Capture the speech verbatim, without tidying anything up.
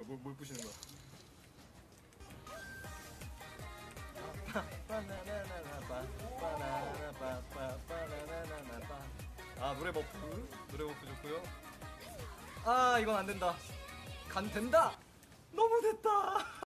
뭘, 뭘 부시는 거야? 아 노래 버프 노래 버프 좋고요. 아 이건 안 된다. 간 된다. 너무 됐다.